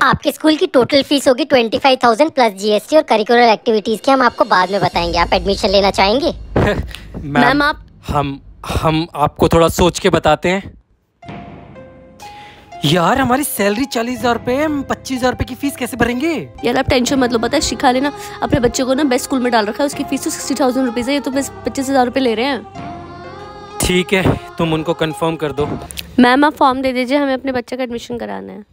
आपके स्कूल की total fees होगी 25,000 प्लस जीएसटी और करिकुलर एक्टिविटीज की हम आपको बाद में बताएंगे। आप एडमिशन लेना चाहेंगे? मैम आप हम आपको थोड़ा सोच के बताते हैं। यार हमारी सैलरी 40,000 रुपए है, हम 25,000 रुपए की फीस कैसे भरेंगे? यार आप टेंशन मत लो, पता है शिखा ने ना अपने बच्चे को ना बेस्ट स्कूल में डाल रखा है, उसकी फीस तो 60,000 रुपीज है, ये तो बस 25,000 रुपए ले रहे हैं। ठीक है, तुम उनको कंफर्म कर दो। मैम आप फॉर्म दे दीजिए, हमें अपने बच्चे का एडमिशन कराना है।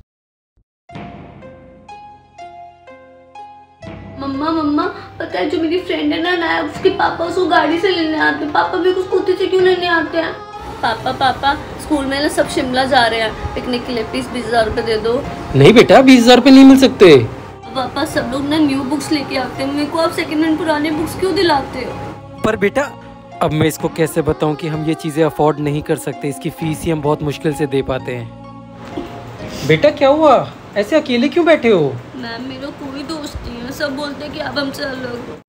मम्मा पता है जो मेरी फ्रेंड है ना उसके पापा उसको गाड़ी से लेने आते हैं। पापा भी उसको स्कूटी से क्यों लेने आते हैं? पापा स्कूल में ना सब शिमला जा रहे हैं पिकनिक के लिए, प्लीज 20,000 रुपए दे दो। नहीं बेटा, 20,000 रुपए नहीं मिल सकते। पापा सब लोग ना न्यू बुक्स लेके आते हैं, मेरे को आप सेकंड हैंड पुराने बुक्स क्यों दिलाते हो? पर बेटा अब मैं इसको कैसे बताऊं कि हम ये चीजें अफोर्ड नहीं कर सकते, इसकी फीस ही हम बहुत मुश्किल से दे पाते हैं। बेटा क्या हुआ, ऐसे अकेले क्यों बैठे हो? मैम मेरा कोई दोस्त नहीं है, सब बोलते हैं कि अब हमसे अलग हो।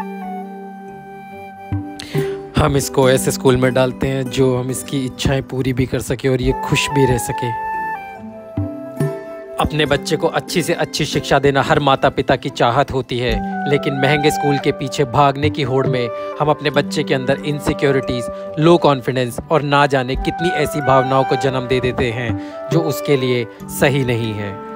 हम इसको ऐसे स्कूल में डालते हैं जो हम इसकी इच्छाएं पूरी भी कर सके और ये खुश भी रह सके। अपने बच्चे को अच्छी से अच्छी शिक्षा देना हर माता पिता की चाहत होती है, लेकिन महंगे स्कूल के पीछे भागने की होड़ में हम अपने बच्चे के अंदर इनसिक्योरिटीज, लो कॉन्फिडेंस और ना जाने कितनी ऐसी भावनाओं को जन्म दे देते हैं जो उसके लिए सही नहीं है।